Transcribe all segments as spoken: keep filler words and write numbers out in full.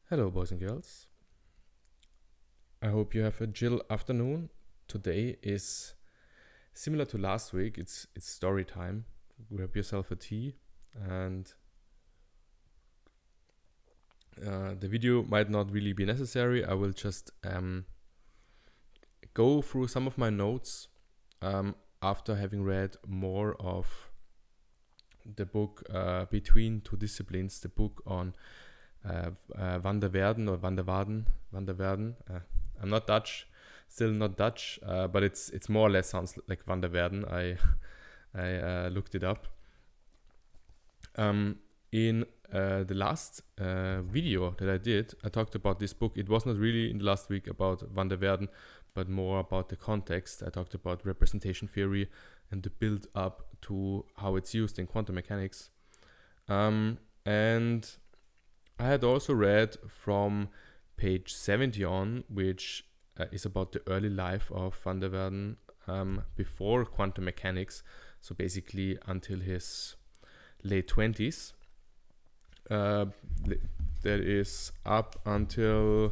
Hello, boys and girls. I hope you have a chill afternoon. Today is similar to last week. It's it's story time. Grab yourself a tea, and uh, the video might not really be necessary. I will just um, go through some of my notes um, after having read more of the book uh, Between Two Disciplines, the book on uh, uh, Van der Waerden or Van der Waerden, Van der Waerden. Uh, I'm not Dutch, still not Dutch, uh, but it's it's more or less sounds like Van der Waerden. I I uh, looked it up. Um, in uh, the last uh, video that I did, I talked about this book. It was not really in the last week about Van der Waerden, but more about the context. I talked about representation theory and the build up to how it's used in quantum mechanics. Um, and I had also read from page seventy on, which uh, is about the early life of Van der Waerden um, before quantum mechanics, so basically until his late twenties. Uh, that is up until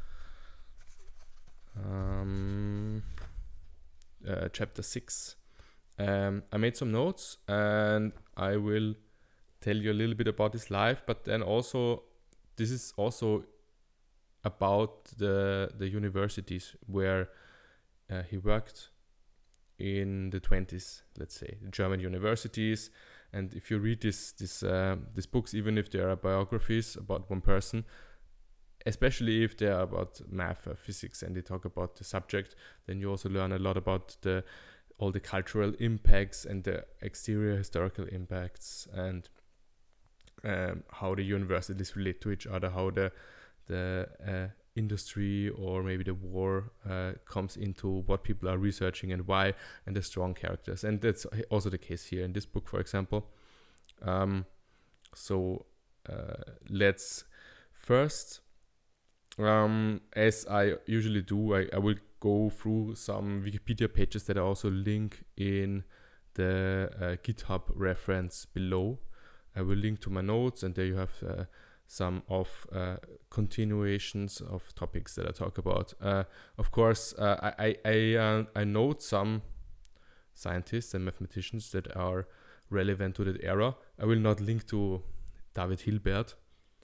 um, uh, chapter six. Um, I made some notes and I will tell you a little bit about his life, but then also this is also about the the universities where uh, he worked in the twenties, let's say, German universities. And if you read this this uh, these books, even if they are biographies about one person, especially if they are about math or physics and they talk about the subject, then you also learn a lot about the all the cultural impacts and the exterior historical impacts, and um, how the universities relate to each other, how the the uh, industry or maybe the war uh, comes into what people are researching and why, and the strong characters. And that's also the case here in this book, for example. Um, so uh, let's first, um, as I usually do, I, I will go through some Wikipedia pages that I also link in the uh, GitHub reference below. I will link to my notes, and there you have uh, some of uh, continuations of topics that I talk about. Uh, of course, uh, I I I, uh, I note some scientists and mathematicians that are relevant to that era. I will not link to David Hilbert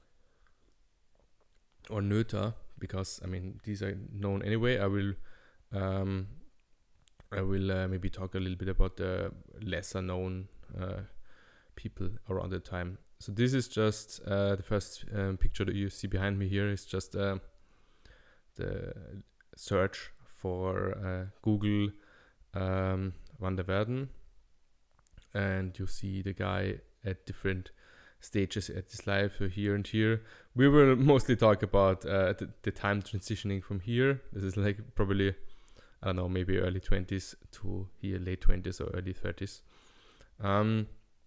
or Noether, because I mean these are known anyway. I will um, I will uh, maybe talk a little bit about the lesser known uh, people around the time. So this is just uh, the first um, picture that you see behind me here is just uh, the search for uh, Google um, Van der Waerden, and you see the guy at different stages at his life, so here and here. We will mostly talk about uh, the, the time transitioning from here. This is like probably, I don't know, maybe early twenties to here, late twenties or early thirties. Um,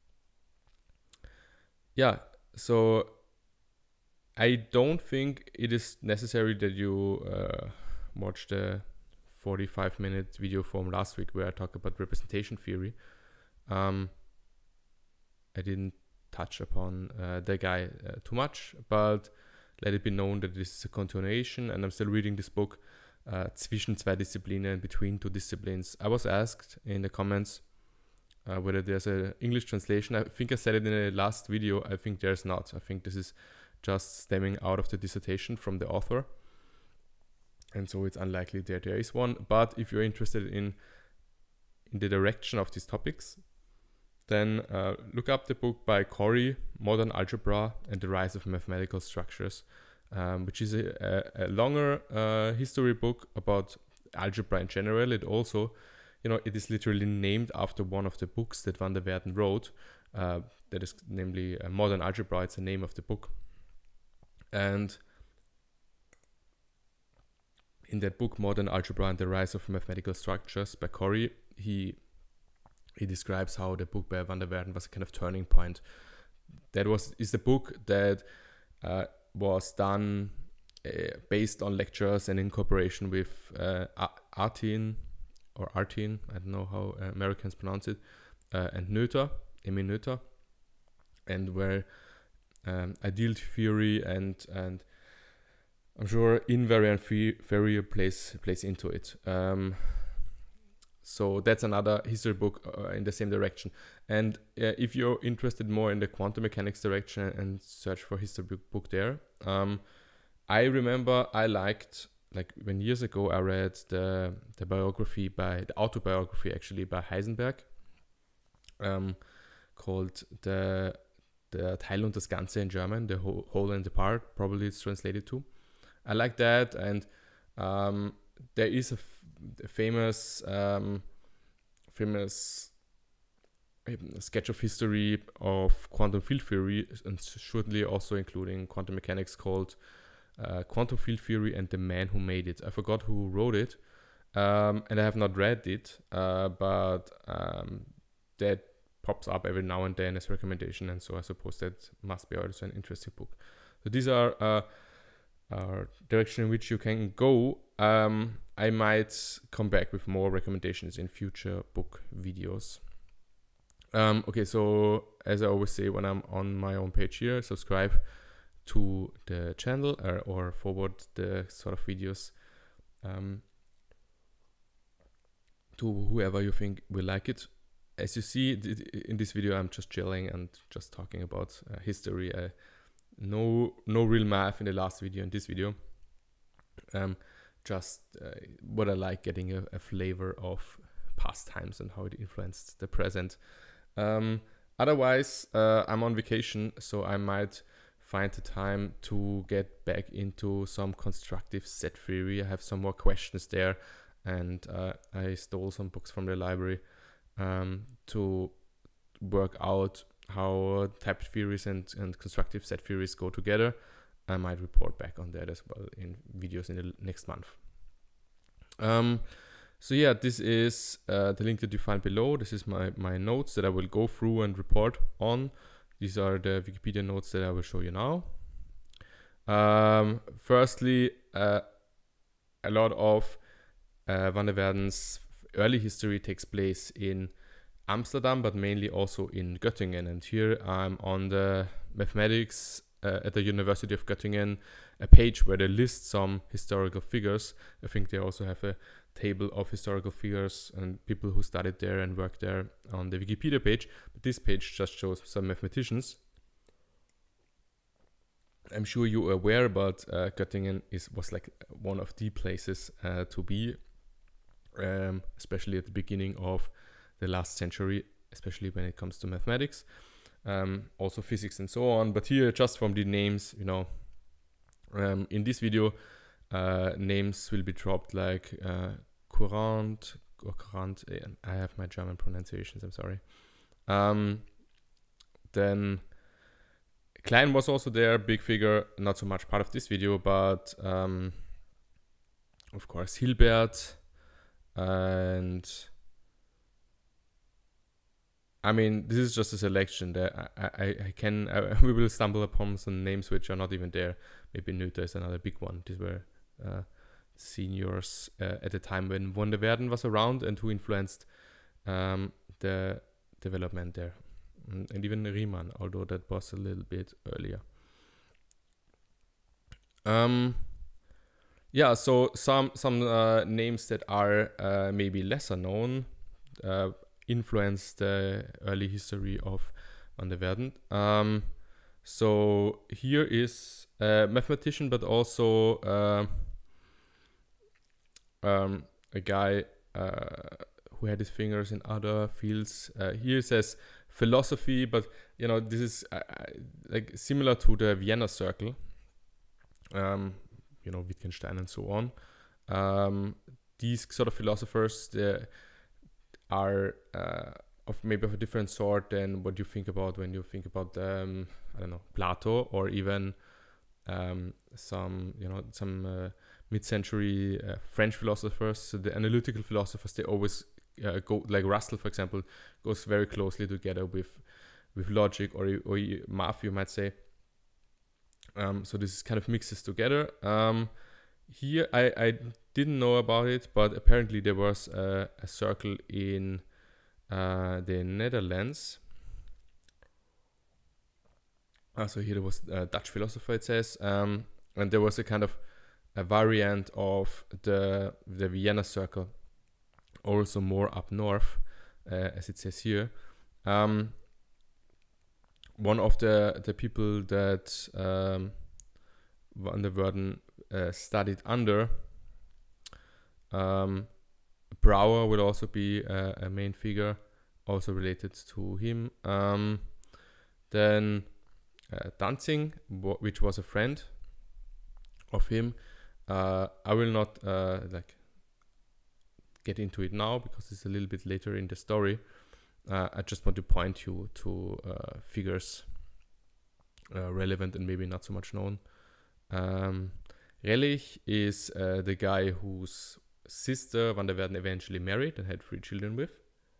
yeah, so I don't think it is necessary that you uh, watch the forty-five minute video from last week where I talk about representation theory. Um, I didn't touch upon uh, the guy uh, too much, but let it be known that this is a continuation, and I'm still reading this book, uh, Zwischen, zwei Disziplinen, Between Two Disciplines. I was asked in the comments uh, whether there's an English translation. I think I said it in the last video. I think there's not. I think this is just stemming out of the dissertation from the author, and so it's unlikely that there is one. But if you're interested in in the direction of these topics, then uh, look up the book by Corey, Modern Algebra and the Rise of Mathematical Structures, um, which is a, a, a longer uh, history book about algebra in general. It also, you know, it is literally named after one of the books that Van der Waerden wrote, uh, that is namely uh, Modern Algebra. It's the name of the book. And in that book, Modern Algebra and the Rise of Mathematical Structures by Corey, he He describes how the book by Van der Waerden was a kind of turning point. That was is the book that uh, was done uh, based on lectures and in cooperation with uh, Artin or Artin, I don't know how Americans pronounce it, uh, and Noether, Emil Noether, and where um, ideal theory and and I'm sure invariant Fourier plays plays into it. Um, so that's another history book uh, in the same direction. And uh, if you're interested more in the quantum mechanics direction and search for history book, book there, um, I remember I liked, like when years ago I read the the biography by the autobiography actually by Heisenberg, um, called the the Teil und das Ganze in German, the whole, whole and the part, probably it's translated to. I like that, and um, there is a, f a famous um, famous sketch of history of quantum field theory, and surely also including quantum mechanics, called uh, Quantum Field Theory and the Man Who Made It. I forgot who wrote it, um, and I have not read it, uh, but um, that pops up every now and then as recommendation, and so I suppose that must be also an interesting book. So these are uh, uh, direction in which you can go. Um, I might come back with more recommendations in future book videos. Um, okay, so as I always say when I'm on my own page here, subscribe to the channel or, or forward the sort of videos um, to whoever you think will like it. As you see in this video, I'm just chilling and just talking about uh, history. Uh, no, no real math in the last video and this video. Um, just uh, what I like, getting a, a flavor of past times and how it influenced the present. Um, otherwise, uh, I'm on vacation, so I might find the time to get back into some constructive set theory. I have some more questions there, and uh, I stole some books from the library um, to work out how type theories and, and constructive set theories go together. I might report back on that as well in videos in the next month. Um, so yeah, this is uh, the link that you find below. This is my, my notes that I will go through and report on. These are the Wikipedia notes that I will show you now. Um, firstly, uh, a lot of uh, Van der Waerden's early history takes place in Amsterdam, but mainly also in Göttingen. And here I'm on the mathematics uh, at the University of Göttingen, a page where they list some historical figures. I think they also have a table of historical figures and people who studied there and worked there on the Wikipedia page. But this page just shows some mathematicians. I'm sure you're aware, but uh, Göttingen is was like one of the places uh, to be, um, especially at the beginning of the last century, especially when it comes to mathematics, um, also physics and so on. But here, just from the names, you know, um, in this video, uh, names will be dropped like uh, Courant or Courant. I have my German pronunciations, I'm sorry. Um, then Klein was also there, big figure, not so much part of this video, but um, of course Hilbert, and I mean, this is just a selection. That I, I, I can, I, we will stumble upon some names which are not even there. Maybe Noether is another big one. These were uh, seniors uh, at the time when Van der Waerden was around and who influenced um, the development there. And even Riemann, although that was a little bit earlier. Um, yeah, so some, some uh, names that are uh, maybe lesser known, uh, influenced the early history of Van der Waerden. Um, so here is a mathematician, but also uh, um, a guy uh, who had his fingers in other fields. Uh, here it says philosophy, but you know, this is uh, like similar to the Vienna Circle, um, you know, Wittgenstein and so on. Um, these sort of philosophers, they are uh, of maybe of a different sort than what you think about when you think about um, I don't know, Plato, or even um, some you know some uh, mid-century uh, French philosophers. So the analytical philosophers, they always uh, go, like Russell for example, goes very closely together with with logic or or math, you might say. Um, so this kind of mixes together. Um, here I I didn't know about it, but apparently there was a, a circle in uh, the Netherlands. Uh, so here there was a Dutch philosopher, it says, um, and there was a kind of a variant of the the Vienna circle, also more up north, uh, as it says here. Um, one of the the people that um, Van der Waerden uh, studied under, um, Brouwer will also be uh, a main figure, also related to him. Um, then uh, Danzig, which was a friend of him. Uh, I will not uh, like get into it now because it's a little bit later in the story. Uh, I just want to point you to uh, figures uh, relevant and maybe not so much known. Um, Rellich is uh, the guy whose sister Van der Waerden eventually married and had three children with.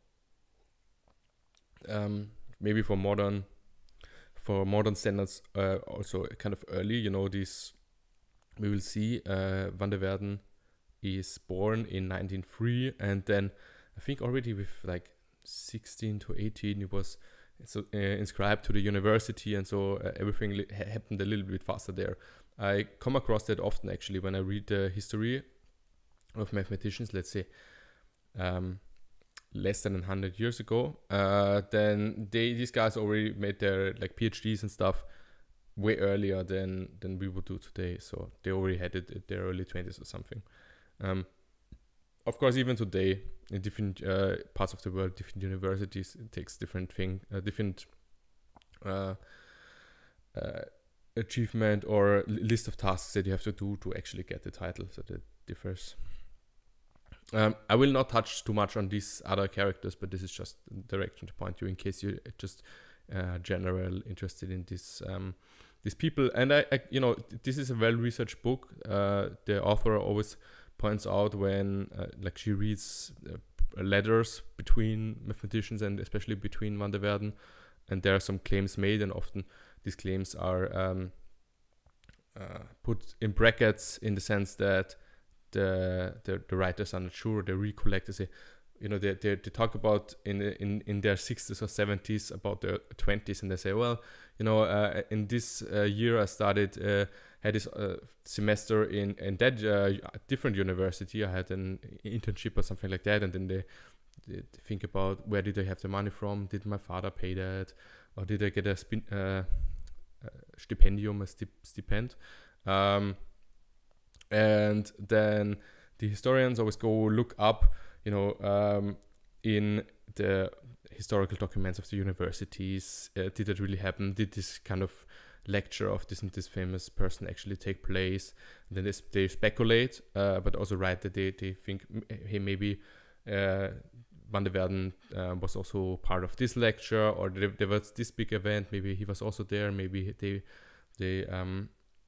Um, maybe for modern, for modern standards, uh, also kind of early. You know, this we will see. Uh, Van der Waerden is born in nineteen oh three, and then I think already with like sixteen to eighteen, he was so uh, inscribed to the university, and so uh, everything li- ha- happened a little bit faster there. I come across that often actually when I read the history of mathematicians, let's say um, less than one hundred years ago. Uh, then they these guys already made their like PhDs and stuff way earlier than than we would do today. So they already had it at their early twenties or something. Um, of course, even today, in different uh, parts of the world, different universities, it takes different thing, uh, different uh, uh, achievement or l- list of tasks that you have to do to actually get the title. So that differs. Um, I will not touch too much on these other characters, but this is just a direction to point you in case you're just uh, general interested in this um, these people. And I, I, you know, this is a well-researched book. Uh, the author always points out when uh, like she reads uh, letters between mathematicians and especially between Van der Waerden, and there are some claims made, and often these claims are um, uh, put in brackets in the sense that the the, the writers are not sure. They recollect, they say, you know, they, they they talk about in in in their sixties or seventies about their twenties, and they say, well, you know, uh, in this uh, year I started uh, had this uh, semester in in that uh, different university. I had an internship or something like that, and then they, they think about where did I have the money from? Did my father pay that, or did I get a spin, uh, uh, stipendium, a stip- stipend? Um, and then the historians always go look up, you know, um, in the historical documents of the universities, uh, did it really happen? Did this kind of lecture of this and this famous person actually take place? And then they, they speculate, uh, but also write that they, they think, hey, maybe uh, Van der Waerden uh, was also part of this lecture, or there, there was this big event, maybe he was also there, maybe they they um,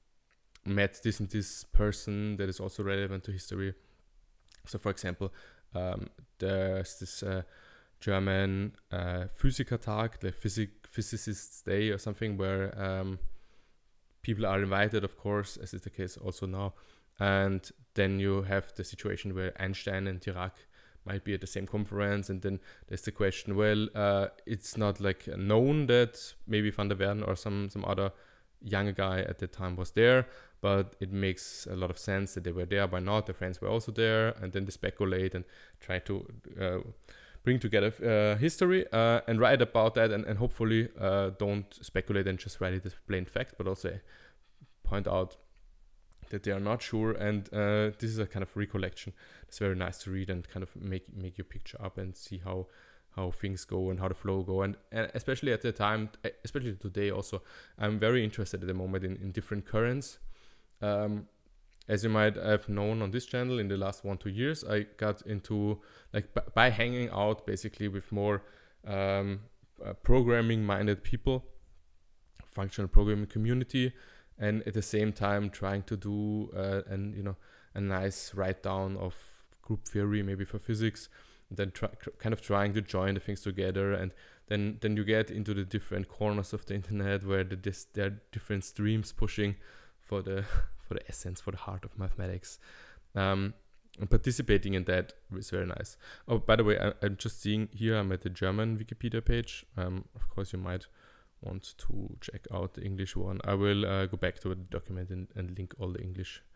met this and this person that is also relevant to history. So for example, um, there's this uh, German uh, Physikertag, the Physik- Physicists Day or something, where um, people are invited, of course, as is the case also now. And then you have the situation where Einstein and Dirac might be at the same conference, and then there's the question, well, uh, it's not like known that maybe Van der Waerden or some, some other younger guy at the time was there, but it makes a lot of sense that they were there. Why not? Their friends were also there, and then they speculate and try to uh, bring together uh, history uh, and write about that, and, and hopefully uh, don't speculate and just write it as plain fact, but also point out that they are not sure. And uh, this is a kind of recollection. It's very nice to read and kind of make make your picture up and see how how things go and how the flow go. And, and especially at the time, especially today also, I'm very interested at the moment in, in different currents. Um, as you might have known on this channel, in the last one, two years, I got into, like, b- by hanging out basically with more um, uh, programming-minded people, functional programming community, and at the same time trying to do uh, an, you know, a nice write-down of group theory, maybe for physics, and then try, kind of trying to join the things together. And then, then you get into the different corners of the internet where the, this, there are different streams pushing for the for the essence, for the heart of mathematics. Um, and participating in that is very nice. Oh, by the way, I, I'm just seeing here, I'm at the German Wikipedia page. Um, of course, you might want to check out the English one. I will uh, go back to the document and, and link all the English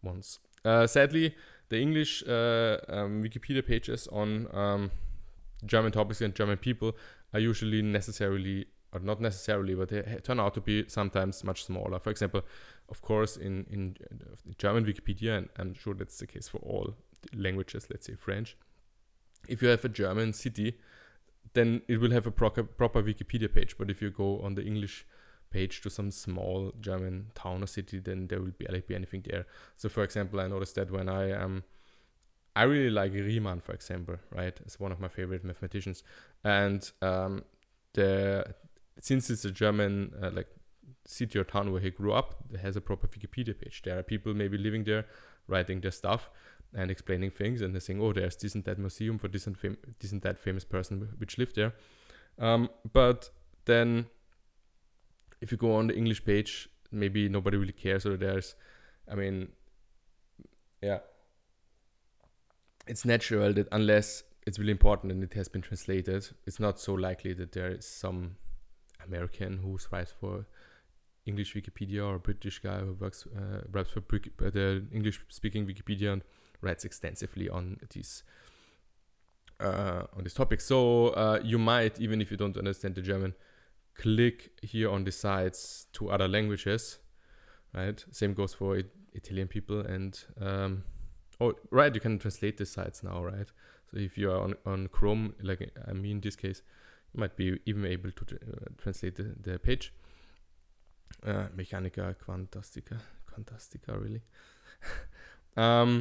ones. Uh, sadly, the English uh, um, Wikipedia pages on um, German topics and German people are usually necessarily, or not necessarily, but they turn out to be sometimes much smaller. For example, of course, in, in German Wikipedia, and I'm sure that's the case for all languages, let's say French, if you have a German city, then it will have a proper, proper Wikipedia page. But if you go on the English page to some small German town or city, then there will barely be anything there. So for example, I noticed that when I um I really like Riemann, for example, right? It's one of my favorite mathematicians, and um the since it's a German uh, like city or town where he grew up, it has a proper Wikipedia page. There are people maybe living there, writing their stuff and explaining things, and they're saying, oh, there's this and that museum for this and fam- this and that famous person which lived there. Um, but then if you go on the English page, maybe nobody really cares. So there's, I mean, yeah, it's natural that unless it's really important and it has been translated, it's not so likely that there is some American who writes for English Wikipedia, or a British guy who works uh, writes for the English-speaking Wikipedia and writes extensively on these uh, on this topic. So uh, you might, even if you don't understand the German, click here on the sites to other languages, right? Same goes for it, Italian people, and um, oh, right, you can translate the sites now, right? So if you are on, on Chrome, like I mean in this case, you might be even able to uh, translate the, the page. Uh, Mechanica Quantastica, Quantastica, really. um,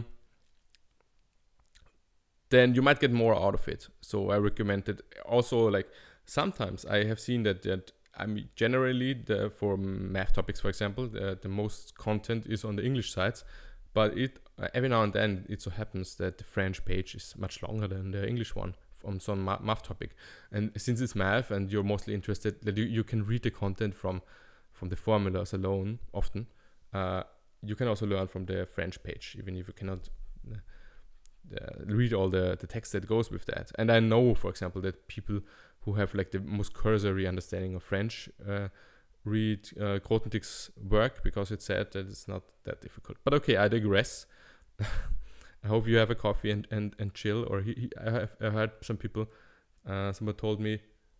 then you might get more out of it. So I recommend it. Also, like sometimes I have seen that that I mean generally the for math topics, for example, the, the most content is on the English sites, but it uh, every now and then it so happens that the French page is much longer than the English one on some ma- math topic. And since it's math and you're mostly interested, that you, you can read the content from from the formulas alone often. Uh, you can also learn from the French page, even if you cannot uh, uh, read all the, the text that goes with that. And I know, for example, that people who have like the most cursory understanding of French uh, read uh, Grothendieck's work, because it said that it's not that difficult. But okay, I digress. I hope you have a coffee and, and, and chill. Or he, he, I have I heard some people, uh, someone told me,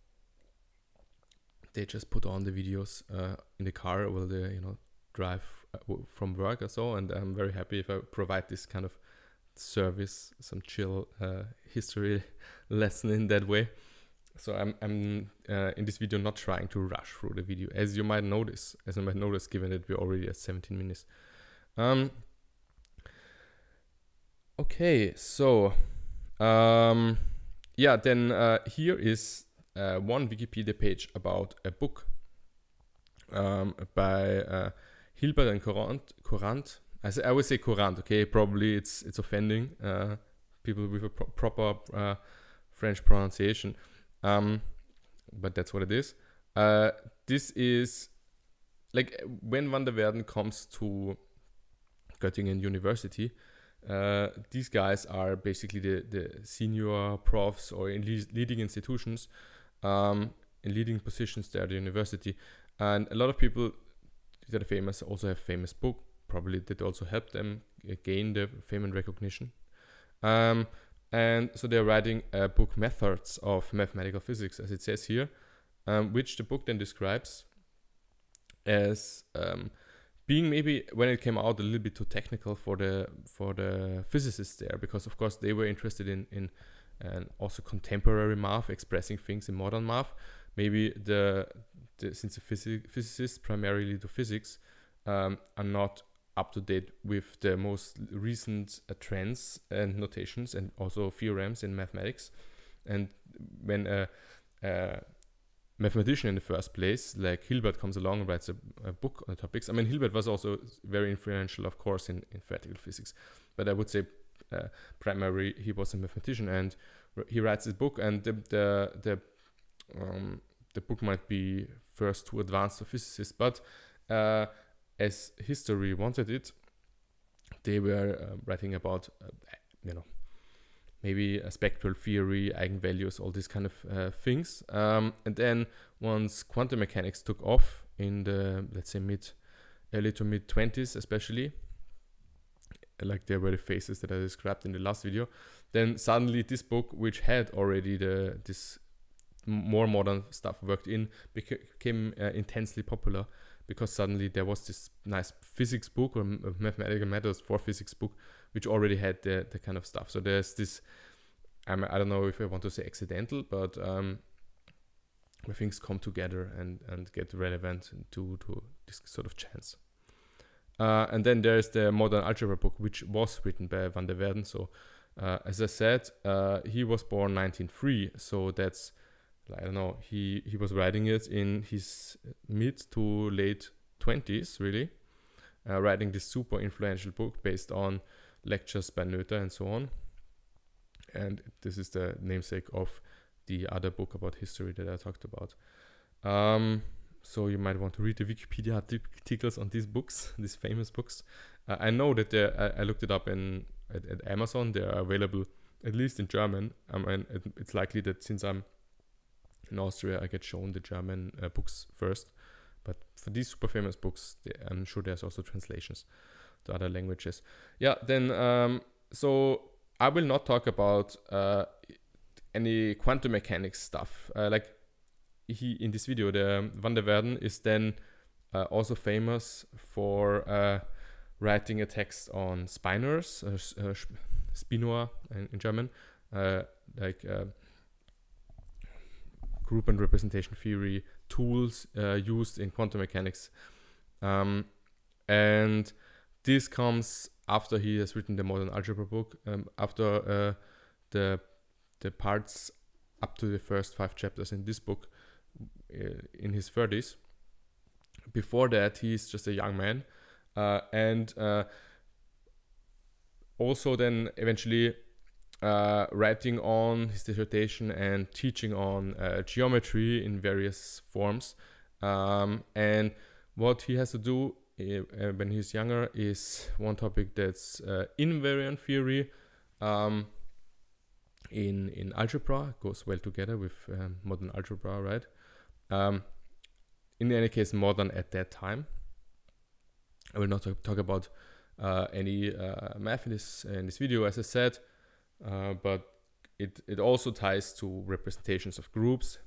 they just put on the videos uh, in the car while they, you know, drive from work or so. And I'm very happy if I provide this kind of service, some chill uh, history lesson in that way. So I'm, I'm uh, in this video not trying to rush through the video, as you might notice, as you might notice, given that we're already at seventeen minutes. Um, okay, so um, yeah, then uh, here is Uh, one Wikipedia page about a book um, by uh, Hilbert and Courant. Courant. I, say, I would say Courant. Okay, probably it's it's offending uh, people with a pro- proper uh, French pronunciation, um, but that's what it is. Uh, this is like when Van der Waerden comes to Göttingen University. Uh, these guys are basically the, the senior profs or in le- leading institutions. Um, in leading positions there at the university, and a lot of people that are famous also have famous book, probably that also help them gain the fame and recognition. Um, and so they're writing a book, Methods of Mathematical Physics, as it says here, um, which the book then describes as um, being maybe, when it came out, a little bit too technical for the for the physicists there, because of course they were interested in in and also contemporary math, expressing things in modern math. Maybe the, the since the physi- physicists primarily do physics, um, are not up to date with the most recent uh, trends and notations and also theorems in mathematics. And when a, a mathematician in the first place, like Hilbert, comes along and writes a, a book on the topics. I mean, Hilbert was also very influential, of course, in, in theoretical physics, but I would say Uh, primary he was a mathematician, and r- he writes this book, and the the the, um, the book might be first too advanced for physicists, but uh, as history wanted it, they were uh, writing about uh, you know maybe a spectral theory, eigenvalues, all these kind of uh, things. Um, and then once quantum mechanics took off in the, let's say, mid early to mid twenties especially, like there were the phases that I described in the last video. Then suddenly this book, which had already the this more modern stuff worked in, became uh, intensely popular, because suddenly there was this nice physics book, or mathematical methods for physics book, which already had the, the kind of stuff. So there's this, um, I don't know if I want to say accidental, but um, where things come together and, and get relevant to, to this sort of chance. Uh, and then there's the modern algebra book, which was written by van der Waerden. So uh, as I said, uh, he was born nineteen oh three, so that's, I don't know, he, he was writing it in his mid to late twenties, really, uh, writing this super influential book based on lectures by Noether and so on. And this is the namesake of the other book about history that I talked about. Um, so you might want to read the Wikipedia articles on these books, these famous books. Uh, I know that I, I looked it up in at, at Amazon. They are available, at least in German. I mean, it, it's likely that since I'm in Austria, I get shown the German uh, books first. But for these super famous books, they, I'm sure there's also translations to other languages. Yeah, then, um, so I will not talk about uh, any quantum mechanics stuff. Uh, like he, in this video, the van der Waerden is then uh, also famous for uh, writing a text on spinors, uh, uh, Spinor in, in German, uh, like uh, group and representation theory tools uh, used in quantum mechanics. Um, and this comes after he has written the modern algebra book, um, after uh, the the parts up to the first five chapters in this book uh, in his thirties. Before that, he's just a young man, uh, and uh, also then eventually Uh, writing on his dissertation and teaching on uh, geometry in various forms. Um, and what he has to do uh, when he's younger is one topic that's uh, invariant theory um, in, in algebra. It goes well together with um, modern algebra, right? Um, in any case, modern at that time. I will not talk, talk about uh, any uh, math in this, in this video, as I said. Uh, but it, it also ties to representations of groups,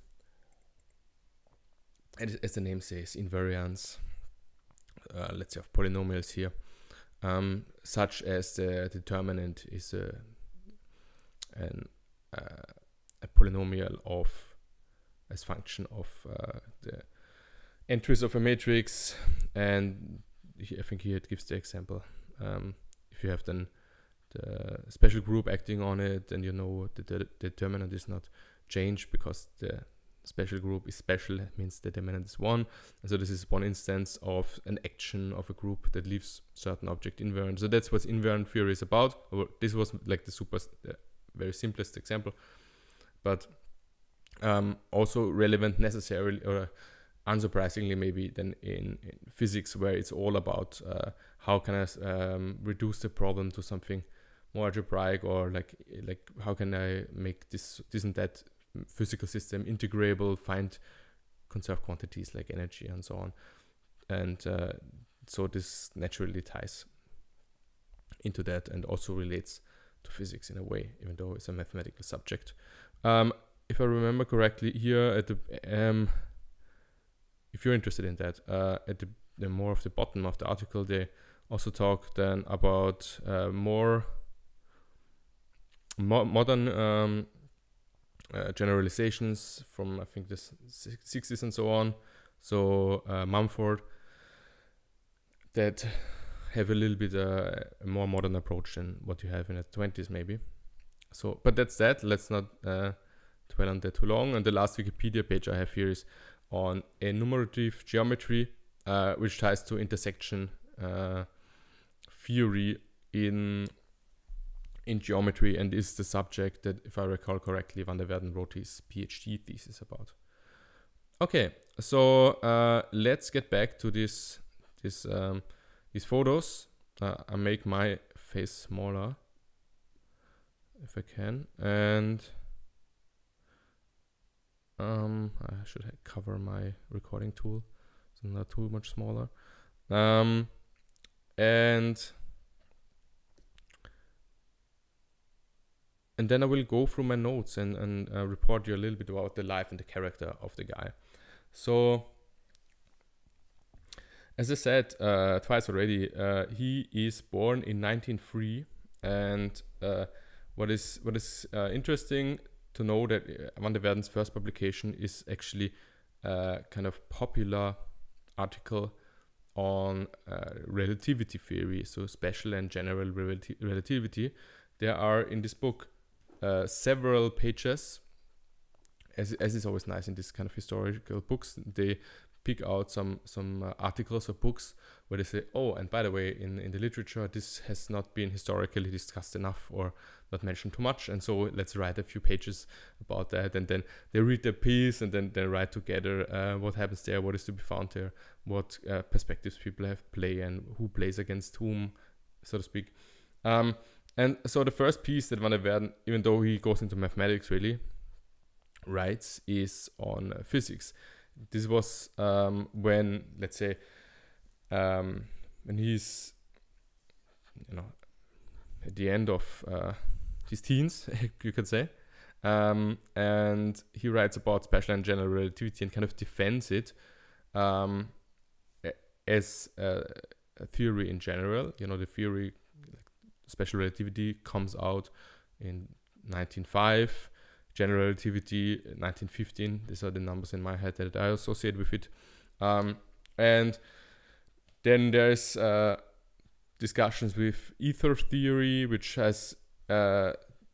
and as the name says, invariants, uh, let's say of polynomials here, um, such as the determinant is a, an, uh, a polynomial of as function of uh, the entries of a matrix. And I think here it gives the example. Um, if you have then the special group acting on it, and you know that the determinant is not changed because the special group is special, it means the determinant is one. And so this is one instance of an action of a group that leaves certain object invariant. So that's what invariant theory is about. Or this was like the super, the very simplest example, but um, also relevant necessarily or unsurprisingly maybe then in, in physics, where it's all about uh, how can I um, reduce the problem to something more algebraic, or like like how can I make this this and that physical system integrable, find conserved quantities like energy and so on. And uh, so this naturally ties into that and also relates to physics in a way, even though it's a mathematical subject. Um, if I remember correctly, here at the um, if you're interested in that, uh, at the, the more of the bottom of the article, they also talk then about uh, more mo modern um, uh, generalizations from, I think, the sixties and so on. So uh, Mumford, that have a little bit uh, a more modern approach than what you have in the twenties maybe. So, but that's that. Let's not uh, dwell on that too long. And the last Wikipedia page I have here is on enumerative geometry, uh, which ties to intersection uh, theory in in geometry, and is the subject that, if I recall correctly, van der Waerden wrote his PhD thesis about. Okay, so uh, let's get back to this this um, these photos. Uh, I make my face smaller if I can, and um, I should cover my recording tool so not too much smaller. Um, and and then I will go through my notes and, and uh, report you a little bit about the life and the character of the guy. So, as I said uh, twice already, uh, he is born in nineteen oh three, and uh, what is what is uh, interesting to know that Van der Waerden's first publication is actually a kind of popular article on uh, relativity theory, so special and general relati relativity. There are in this book uh, several pages, as, as is always nice in this kind of historical books, they pick out some some uh, articles or books where they say, oh, and by the way, in, in the literature, this has not been historically discussed enough or not mentioned too much, and so let's write a few pages about that, and then they read the piece and then they write together uh, what happens there, what is to be found there, what uh, perspectives people have play and who plays against whom, so to speak. Um, and so the first piece that Van der Waerden, even though he goes into mathematics really, writes is on uh, physics. This was um, when, let's say, um, when he's, you know, at the end of uh, his teens, you could say, um, and he writes about special and general relativity and kind of defends it um, as a, a theory in general. You know, the theory, like special relativity, comes out in nineteen oh five. General relativity, nineteen fifteen. These are the numbers in my head that I associate with it. Um, and then there's uh, discussions with ether theory, which has, uh,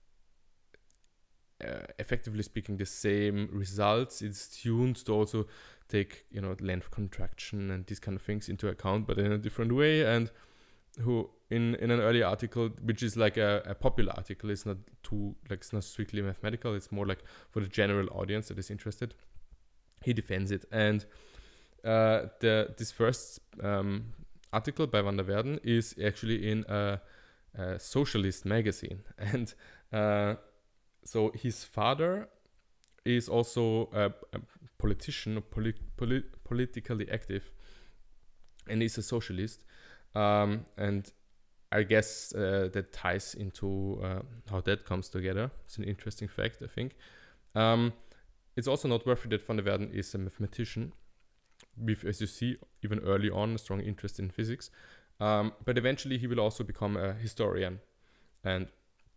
uh, effectively speaking, the same results. It's tuned to also take, you know, length contraction and these kind of things into account, but in a different way. And who in in an early article, which is like a, a popular article, it's not too like it's not strictly mathematical, it's more like for the general audience that is interested, he defends it. And uh, the this first um, article by Van der Waerden is actually in a, a socialist magazine, and uh, so his father is also a, a politician, poli poli politically active, and he's a socialist. Um, and I guess uh, that ties into uh, how that comes together. It's an interesting fact, I think. Um, it's also noteworthy that Van der Waerden is a mathematician, with, as you see, even early on, a strong interest in physics. Um, but eventually he will also become a historian. And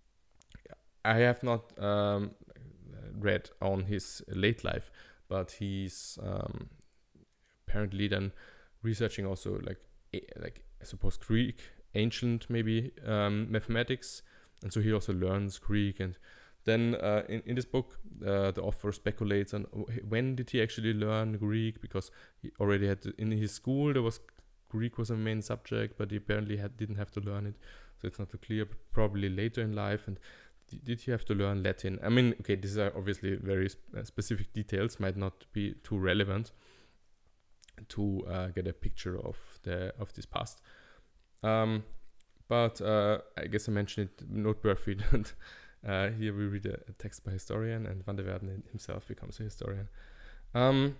I have not um, read on his late life, but he's um, apparently then researching also like like I suppose Greek, ancient maybe um, mathematics, and so he also learns Greek. And then uh, in, in this book uh, the author speculates on when did he actually learn Greek, because he already had to, in his school there was Greek was a main subject, but he apparently had, didn't have to learn it, so it's not too clear. But probably later in life. And did he have to learn Latin? I mean, okay, these are obviously very sp specific details, might not be too relevant to uh, get a picture of the of this past. Um, but uh, I guess I mentioned it noteworthy that uh, here we read a, a text by a historian, and Van der Waerden himself becomes a historian. Um,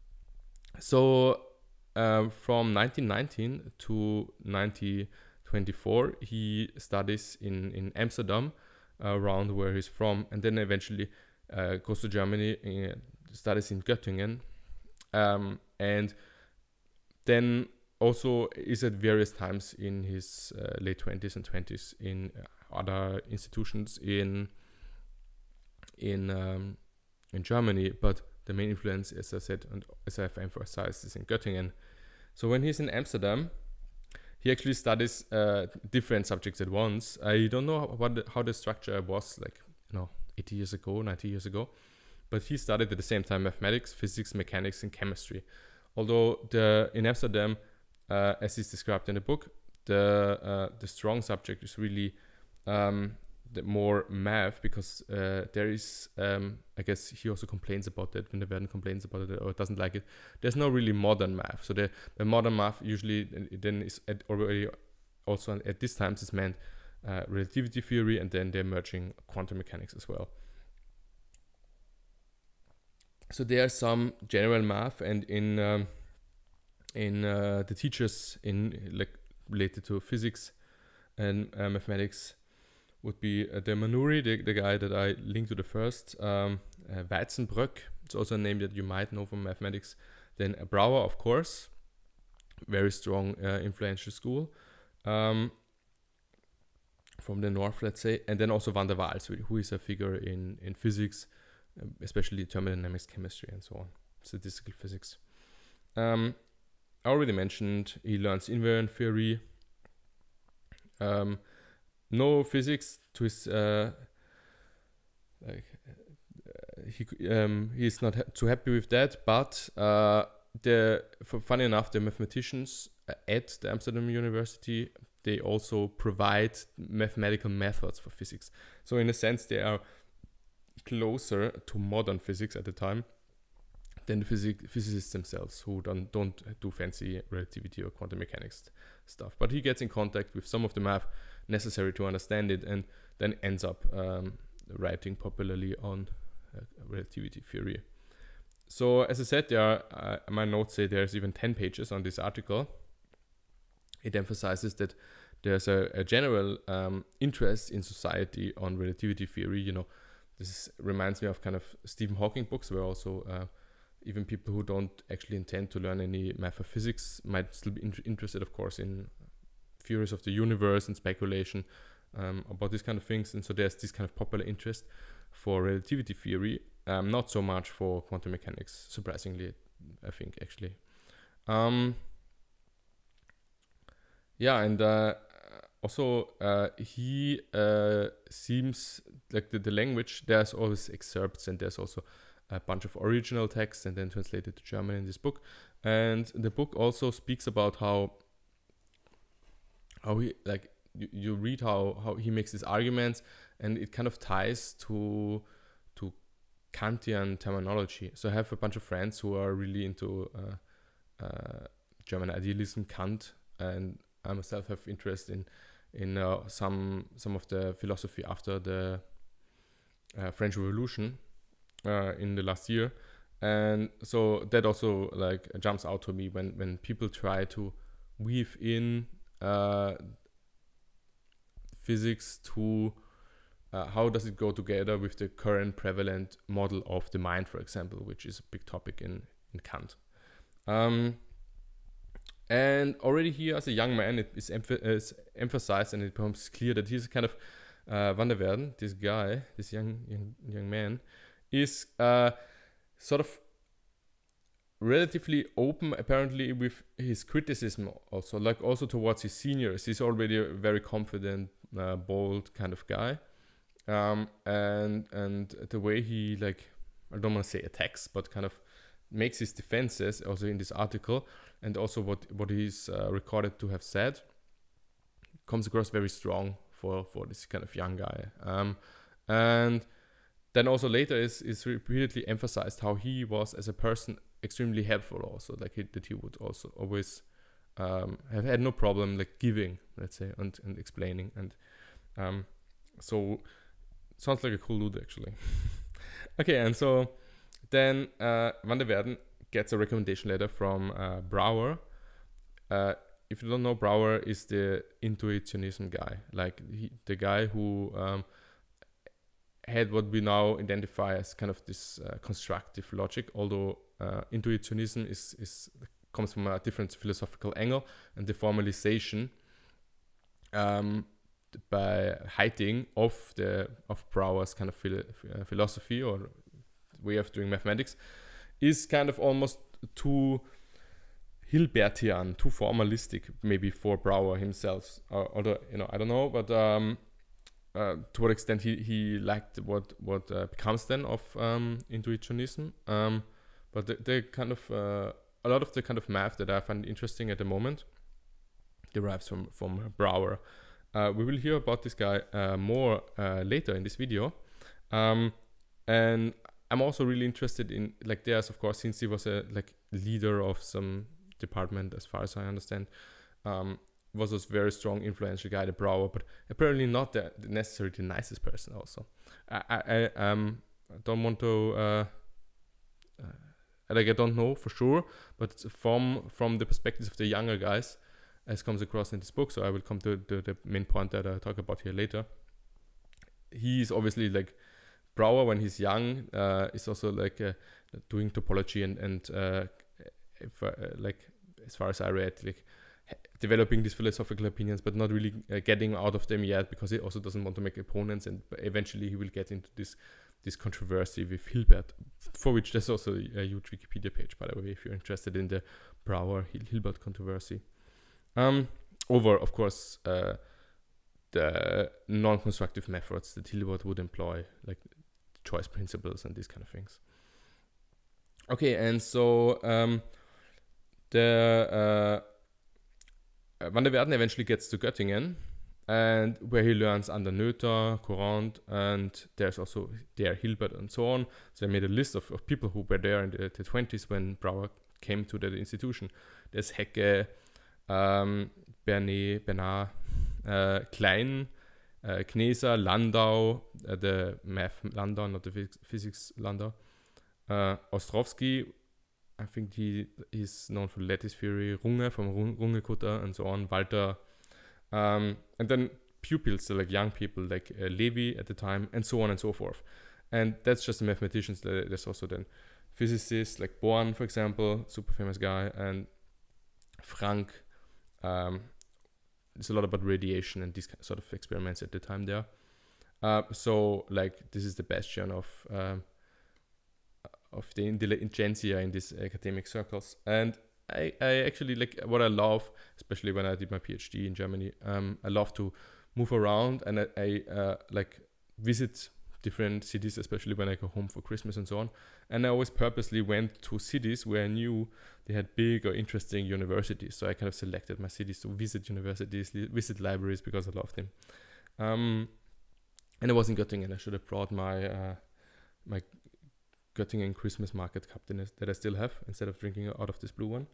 so uh, from nineteen nineteen to nineteen twenty-four, he studies in, in Amsterdam, uh, around where he's from, and then eventually uh, goes to Germany, uh, studies in Göttingen, um, and then also is at various times in his uh, late twenties and twenties in other institutions in in um, in Germany, but the main influence, as I said and as I've emphasized, is in Göttingen. So when he's in Amsterdam, he actually studies uh, different subjects at once. I don't know what the, how the structure was like, you know, eighty years ago, ninety years ago, but he studied at the same time mathematics, physics, mechanics, and chemistry. Although the in Amsterdam, uh, as is described in the book, the uh, the strong subject is really um, the more math, because uh, there is, um, I guess he also complains about that, when the Waerden complains about it or doesn't like it. There's no really modern math. So the, the modern math usually then is at already also at this time is meant uh, relativity theory, and then the emerging quantum mechanics as well. So there are some general math, and in um, in uh, the teachers in like related to physics and uh, mathematics would be uh, the Manuri, the, the guy that I linked to the first, um, uh, Weizenbröck. It's also a name that you might know from mathematics. Then uh, Brouwer, of course, very strong, uh, influential school um, from the north, let's say. And then also Van der Waals, who is a figure in, in physics, especially thermodynamics, chemistry, and so on, statistical physics. Um, I already mentioned he learns invariant theory. Um, no physics to his, uh, like, uh, he um, he's not ha too happy with that, but uh, the for, funny enough, the mathematicians at the Amsterdam University, they also provide mathematical methods for physics. So in a sense, they are closer to modern physics at the time than the physic physicists themselves, who don't, don't do fancy relativity or quantum mechanics stuff. But he gets in contact with some of the math necessary to understand it, and then ends up um, writing popularly on uh, relativity theory. So as I said, there are, uh, my notes say there's even ten pages on this article. It emphasizes that there's a, a general um, interest in society on relativity theory. You know, this reminds me of kind of Stephen Hawking books, where also uh, even people who don't actually intend to learn any math or physics might still be in interested, of course, in theories of the universe and speculation um, about these kind of things. And so there's this kind of popular interest for relativity theory, um, not so much for quantum mechanics, surprisingly, I think, actually. Um, yeah, and uh, also uh, he uh, seems like the, the language, there's always excerpts, and there's also a bunch of original text and then translated to German in this book. And the book also speaks about how how he, like, you, you read how how he makes his arguments, and it kind of ties to to Kantian terminology. So I have a bunch of friends who are really into uh, uh, German idealism, Kant, and I myself have interest in in uh, some some of the philosophy after the uh, French Revolution uh, in the last year. And so that also like jumps out to me when when people try to weave in uh, physics to uh, how does it go together with the current prevalent model of the mind, for example, which is a big topic in in Kant. Um, and already here as a young man, it is, emph is emphasized, and it becomes clear that he's kind of uh, Van der Waerden, this guy, this young young, young man, is uh, sort of relatively open, apparently, with his criticism also, like also towards his seniors. He's already a very confident, uh, bold kind of guy. Um, and and the way he, like, I don't want to say attacks, but kind of makes his defenses also in this article, and also what, what he's uh, recorded to have said, comes across very strong for, for this kind of young guy. Um, and then also later is, is repeatedly emphasized how he was as a person extremely helpful also, like he, that he would also always um, have had no problem like giving, let's say, and, and explaining. And um, so sounds like a cool dude actually. Okay, and so then uh, Van der Waerden gets a recommendation letter from uh, Brouwer. Uh, if you don't know, Brouwer is the intuitionism guy, like he, the guy who um, had what we now identify as kind of this uh, constructive logic, although uh, intuitionism is, is comes from a different philosophical angle, and the formalization um, by Heiting of the of Brouwer's kind of philo uh, philosophy or way of doing mathematics is kind of almost too Hilbertian, too formalistic, maybe for Brouwer himself. Or, although, you know, I don't know, but um, uh, to what extent he, he liked what what uh, becomes then of um, intuitionism. Um, but the, the kind of uh, a lot of the kind of math that I find interesting at the moment derives from from Brouwer. Uh, we will hear about this guy uh, more uh, later in this video, um, and I'm also really interested in, like, there's of course, since he was a like leader of some department, as far as I understand, um, was a very strong, influential guy, the Brouwer, but apparently not the, the necessarily the nicest person. Also, I, I, I um don't want to uh, uh, like I don't know for sure, but from from the perspectives of the younger guys, as comes across in this book, so I will come to the, the main point that I talk about here later. he is obviously like Brouwer when he's young uh, is also like uh, doing topology and and uh, if, uh, like as far as I read, like developing these philosophical opinions, but not really uh, getting out of them yet, because he also doesn't want to make opponents, and eventually he will get into this this controversy with Hilbert, for which there's also a huge Wikipedia page, by the way, if you're interested in the Brouwer Hilbert controversy. Um, over, of course, uh, the non-constructive methods that Hilbert would employ, like choice principles and these kind of things. Okay, and so um, the uh, Van der Waerden eventually gets to Göttingen, and where he learns under Noether, Courant, and there's also there Hilbert and so on. So I made a list of, of people who were there in the, the twenties when Brouwer came to the institution. There's Hecke, um, Bernet, Bernard, uh, Klein, uh, Kneser, Landau, uh, the math Landau, not the phys physics Landau, uh, Ostrowski, I think he is known for lattice theory, Runge from Runge-Kutter and so on, Walter, um, and then pupils, so like young people like uh, Levi at the time, and so on and so forth. And that's just the mathematicians. There's also then physicists like Born, for example, super famous guy, and Frank. Um, there's a lot about radiation and these sort of experiments at the time there. Uh, so like this is the bastion of um, of the intelligentsia in these academic circles. And I, I actually like what I love, especially when I did my PhD in Germany. Um, I love to move around, and I, I uh, like visit different cities, especially when I go home for Christmas and so on. And I always purposely went to cities where I knew they had big or interesting universities. So I kind of selected my cities to visit universities, visit libraries, because I loved them. Um, and I was in Göttingen. I should have brought my uh, my Göttingen Christmas market cup that I still have, instead of drinking out of this blue one.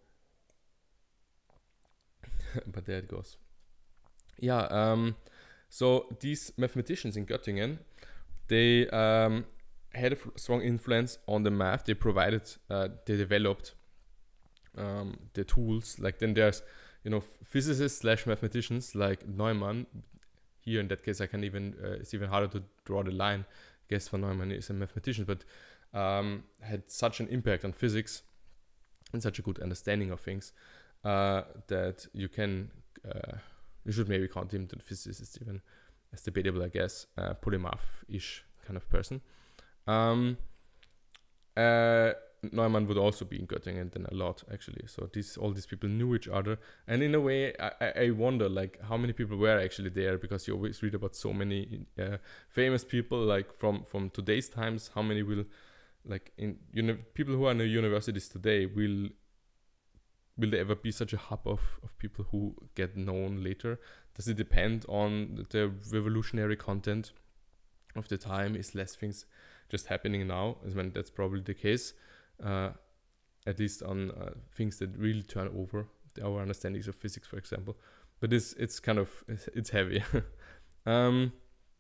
But there it goes. Yeah, um, so these mathematicians in Göttingen, they um, had a strong influence on the math. They provided, uh, they developed um, the tools. Like then there's, you know, physicists slash mathematicians like Neumann. Here in that case, I can even, uh, it's even harder to draw the line. I guess for Neumann is a mathematician, but um, had such an impact on physics and such a good understanding of things uh, that you can, uh, you should maybe count him to the physicist even. It's debatable, I guess, uh, polymath-ish kind of person. Um, uh, Neumann would also be in Göttingen then a lot, actually. So these all these people knew each other, and in a way, I, I wonder like how many people were actually there, because you always read about so many uh, famous people like from from today's times. How many will like in you know people who are in the universities today will will there ever be such a hub of of people who get known later? Does it depend on the revolutionary content of the time? Is less things just happening now? I mean, that's probably the case, uh, at least on uh, things that really turn over our understandings of physics, for example. But it's it's kind of it's, it's heavy. um,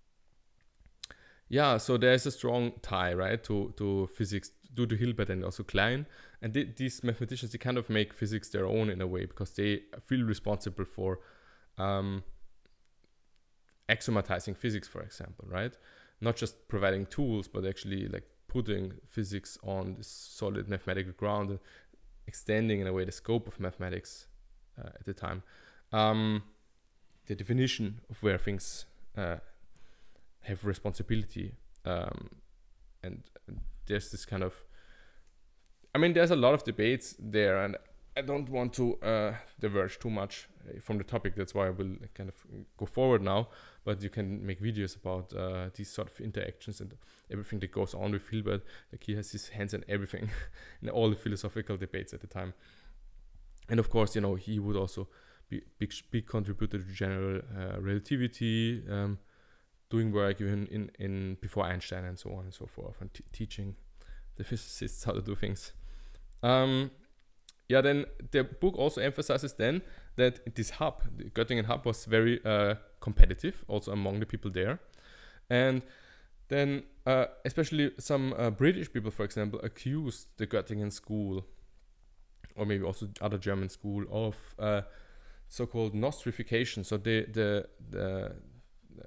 yeah, so there's a strong tie, right, to to physics due to Hilbert and also Klein, and th these mathematicians, they kind of make physics their own in a way, because they feel responsible for Um, axiomatizing physics, for example, right? Not just providing tools, but actually like putting physics on this solid mathematical ground, and extending in a way the scope of mathematics uh, at the time. Um, the definition of where things uh, have responsibility, um, and there's this kind of, I mean, there's a lot of debates there, and I don't want to uh, diverge too much from the topic. That's why I will kind of go forward now. But you can make videos about uh, these sort of interactions and everything that goes on with Hilbert. Like he has his hands in everything, in all the philosophical debates at the time. And of course, you know, he would also be big, big contributor to general uh, relativity, um, doing work even in, in before Einstein and so on and so forth, and teaching the physicists how to do things. Um, Yeah, then the book also emphasizes then that this hub, the Göttingen hub, was very uh, competitive also among the people there. And then uh, especially some uh, British people, for example, accused the Göttingen school, or maybe also other German school, of uh, so-called nostrification. So the, the, the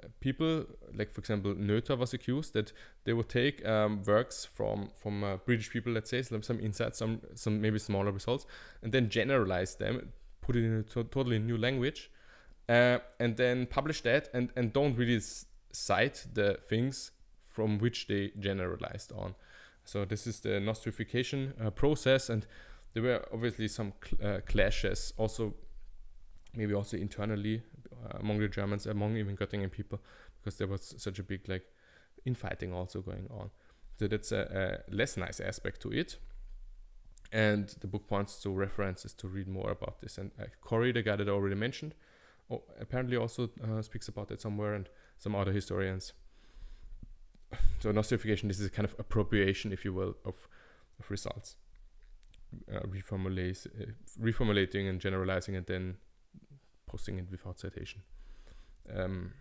people, like for example, Noether was accused that they would take um, works from from uh, British people, let's say, some, some insights, some some maybe smaller results, and then generalize them, put it in a to- totally new language, uh, and then publish that, and and don't really s- cite the things from which they generalized on. So this is the Nostrification uh, process, and there were obviously some cl- uh, clashes, also maybe also internally uh, among the Germans, among even Göttingen people, because there was such a big like infighting also going on. So that's a, a less nice aspect to it. And the book points to references to read more about this. And uh, Corey, the guy that I already mentioned, oh, apparently also uh, speaks about it somewhere, and some other historians. So Nostrification, this is a kind of appropriation, if you will, of, of results. Uh, reformulate, uh, reformulating and generalizing, and then posting it without citation. Um,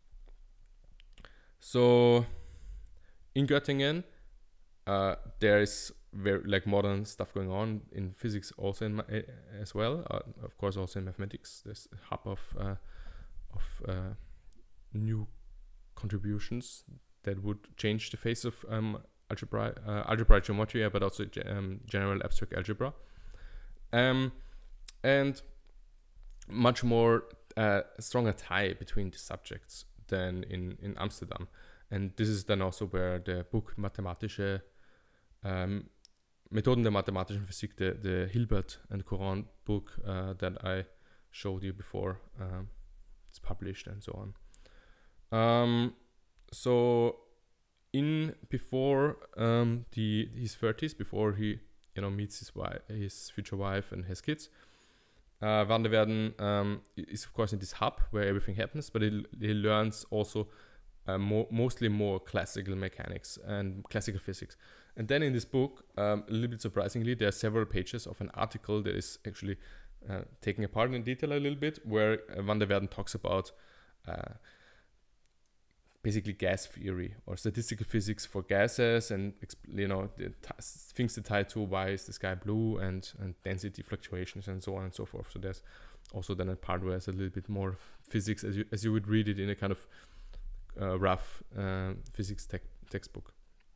so in Göttingen, uh, there is very like modern stuff going on in physics, also in ma- as well. Uh, of course, also in mathematics. There's a hub of uh, of uh, new contributions that would change the face of um, algebra, uh, algebraic geometry, but also ge- um, general abstract algebra, um, and much more uh, stronger tie between the subjects than in, in Amsterdam. And this is then also where the book Mathematische um, Methoden der mathematischen Physik, the, the Hilbert and Courant book uh, that I showed you before, um, it's published and so on. Um, so in before um, the his thirties, before he you know meets his wife, his future wife, and has kids, uh, Van der Waerden um, is of course in this hub where everything happens, but he, he learns also uh, more, mostly more classical mechanics and classical physics. And then in this book, um, a little bit surprisingly, there are several pages of an article that is actually uh, taken apart in detail a little bit, where uh, Van der Waerden talks about uh, basically gas theory or statistical physics for gases, and you know the t- things that tie to why is the sky blue, and, and density fluctuations and so on and so forth. So there's also then a part where it's a little bit more physics as you as you would read it in a kind of uh, rough uh, physics te- textbook.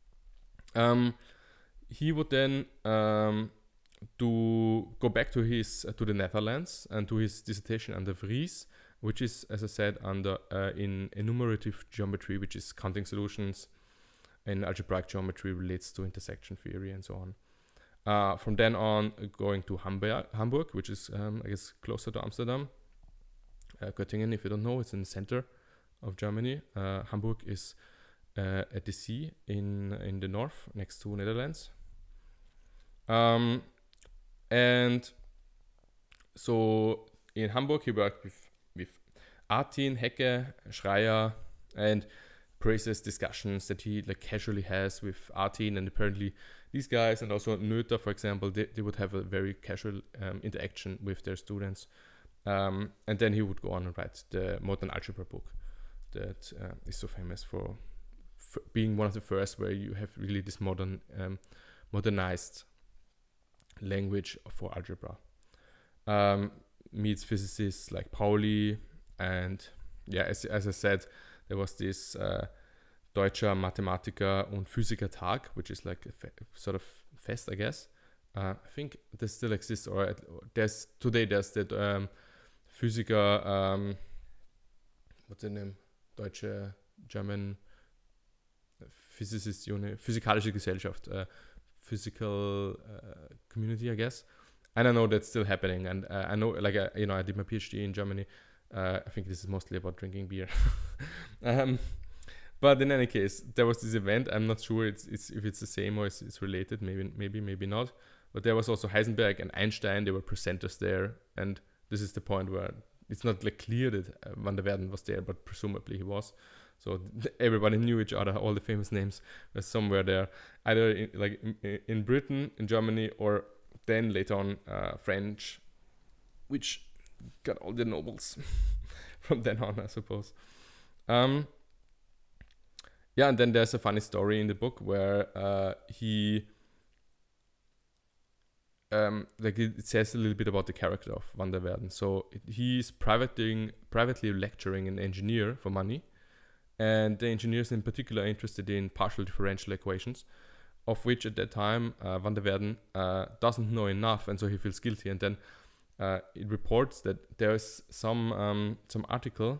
Um, he would then um, do go back to his uh, to the Netherlands and to his dissertation under Vries, which is, as I said, under uh, in enumerative geometry, which is counting solutions, and algebraic geometry relates to intersection theory and so on. Uh, from then on, uh, going to Hamburg, Hamburg, which is, um, I guess, closer to Amsterdam. Uh, Göttingen, if you don't know, it's in the center of Germany. Uh, Hamburg is uh, at the sea in in the north, next to Netherlands. Um, and so in Hamburg, he worked with with Artin, Hecke, Schreier, and praises discussions that he like casually has with Artin, and apparently these guys, and also Noether, for example, they, they would have a very casual um, interaction with their students. Um, and then he would go on and write the modern algebra book that uh, is so famous for, for being one of the first where you have really this modern, um, modernized language for algebra. Um, meets physicists like Pauli, and yeah, as, as I said, there was this uh, Deutscher Mathematiker und Physiker Tag, which is like a fe- sort of fest, I guess. Uh, I think this still exists, or, at, or there's today there's that um, Physiker, um, what's the name? Deutsche German Physicist Uni, Physikalische Gesellschaft, uh, physical uh, community, I guess. And I know that's still happening, and uh, I know, like, uh, you know, I did my PhD in Germany. Uh, I think this is mostly about drinking beer. um, but in any case, there was this event. I'm not sure it's, it's if it's the same or it's, it's related. Maybe, maybe, maybe not. But there was also Heisenberg and Einstein. They were presenters there, and this is the point where it's not like clear that uh, Van der Waerden was there, but presumably he was. So th- everybody knew each other. All the famous names were somewhere there, either in, like in, in Britain, in Germany, or then later on uh, French, which got all the nobles from then on, I suppose. Um, yeah, and then there's a funny story in the book where uh, he, um, like it says a little bit about the character of Van der Waerden. So it, he's privating, privately lecturing an engineer for money, and the engineers in particular are interested in partial differential equations, of which at that time uh, van der Waerden uh, doesn't know enough, and so he feels guilty. And then uh, it reports that there's some um, some article.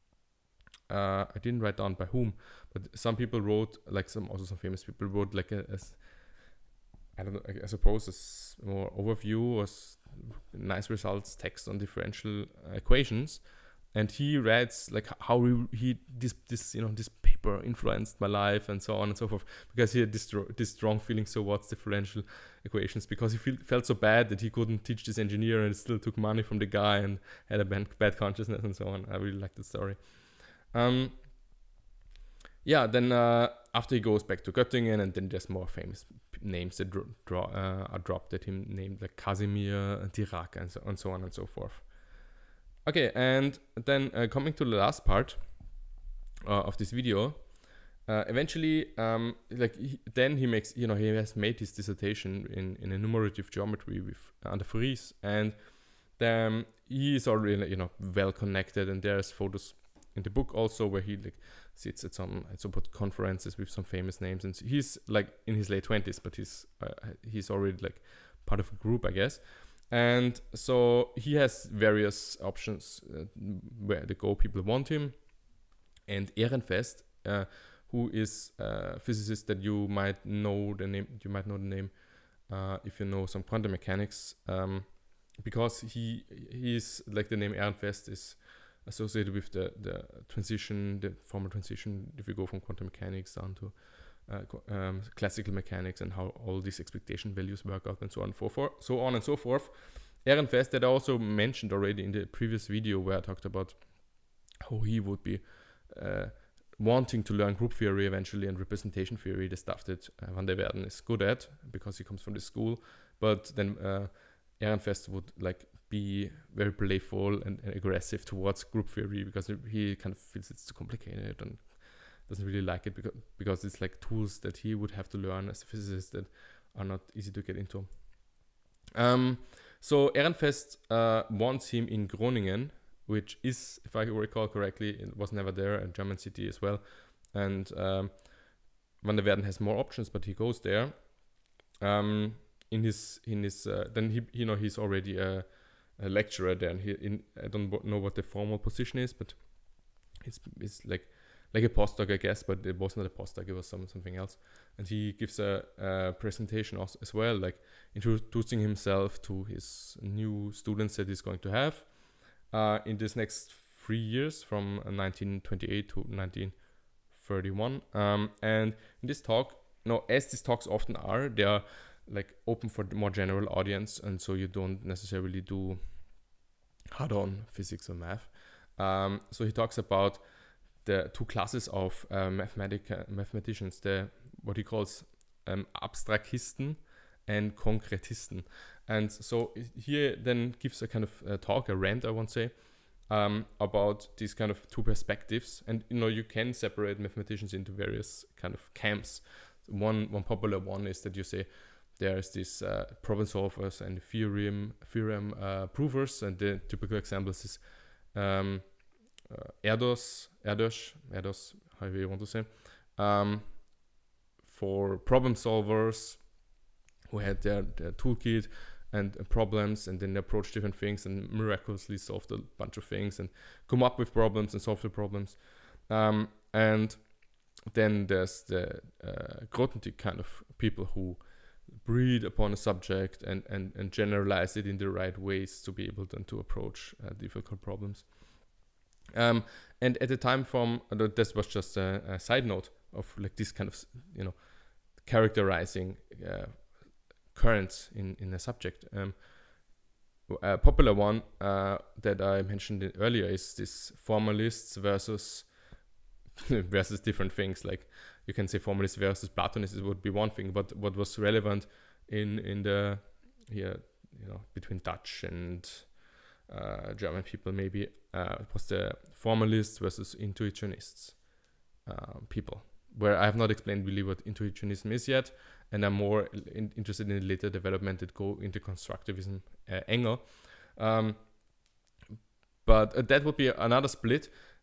Uh, I didn't write down by whom, but some people wrote, like some also some famous people wrote like a, a I don't know, I, I suppose a more overview or s- nice results text on differential equations. And he writes like how he, he this this you know this paper influenced my life and so on and so forth, because he had this this strong feeling towards differential equations, because he feel, felt so bad that he couldn't teach this engineer and still took money from the guy and had a bad, bad consciousness and so on. I really like the story. Um, yeah, then uh, after he goes back to Göttingen, and then there's more famous names that dro- draw, uh, are dropped at him, named like Casimir, Dirac, and so, and so on and so forth. Okay, and then uh, coming to the last part uh, of this video, uh, eventually, um, like he, then he makes, you know, he has made his dissertation in, in enumerative geometry with under Vries, and then he is already, you know, well connected, and there's photos in the book also where he like sits at some at some conferences with some famous names, and he's like in his late twenties, but he's uh, he's already like part of a group, I guess. And so he has various options uh, where the Go people want him. And Ehrenfest, uh, who is a physicist that you might know the name, you might know the name uh, if you know some quantum mechanics, um, because he he's like the name Ehrenfest is associated with the the transition, the formal transition. If you go from quantum mechanics down to Uh, um, classical mechanics and how all these expectation values work out and so on and so forth. So on and so forth. Ehrenfest, that I also mentioned already in the previous video where I talked about how he would be uh, wanting to learn group theory eventually and representation theory, the stuff that uh, van der Waerden is good at because he comes from the school. But then uh, Ehrenfest would like be very playful and, and aggressive towards group theory because he kind of feels it's too complicated and doesn't really like it because because it's like tools that he would have to learn as a physicist that are not easy to get into. Um, so Ehrenfest uh, wants him in Groningen, which is, if I recall correctly, it was never there, a German city as well. And um, van der Waerden has more options, but he goes there. Um, in his in his uh, then he you know he's already a, a lecturer there. And he in I don't know what the formal position is, but it's it's like. like a postdoc, I guess, but it was not a postdoc, it was some, something else. And he gives a, a presentation also, as well, like introducing himself to his new students that he's going to have uh, in this next three years from nineteen twenty-eight to nineteen thirty-one. Um, and in this talk, no, as these talks often are, they are like open for the more general audience, and so you don't necessarily do hard-on physics or math. Um, so he talks about the two classes of uh, mathematic, uh, mathematicians, the what he calls um, Abstrakisten and Konkretisten. And so here then gives a kind of a talk, a rant, I won't say, um, about these kind of two perspectives. And you know, you can separate mathematicians into various kind of camps. One one popular one is that you say there's this uh, problem solvers and theorem theorem uh, provers, and the typical examples is um, uh, Erdos, Erdos, Erdos, however you want to say, um, for problem solvers who had their, their toolkit and uh, problems, and then they approach different things and miraculously solved a bunch of things and come up with problems and solve the problems. Um, and then there's the uh, Grothendieck kind of people who breed upon a subject and, and, and generalize it in the right ways to be able then to approach uh, difficult problems. Um, and at the time from, uh, this was just a, a side note of like this kind of, you know, characterizing uh, currents in, in a subject. Um, a popular one uh, that I mentioned earlier is this formalists versus versus different things. Like you can say formalists versus Platonists would be one thing, but what was relevant in in the here, you know, between Dutch and uh, German people maybe uh, was the formalists versus intuitionists uh, people, where I have not explained really what intuitionism is yet, and I'm more in, interested in the later development that go into constructivism uh, angle. Um, but uh, that would be another split.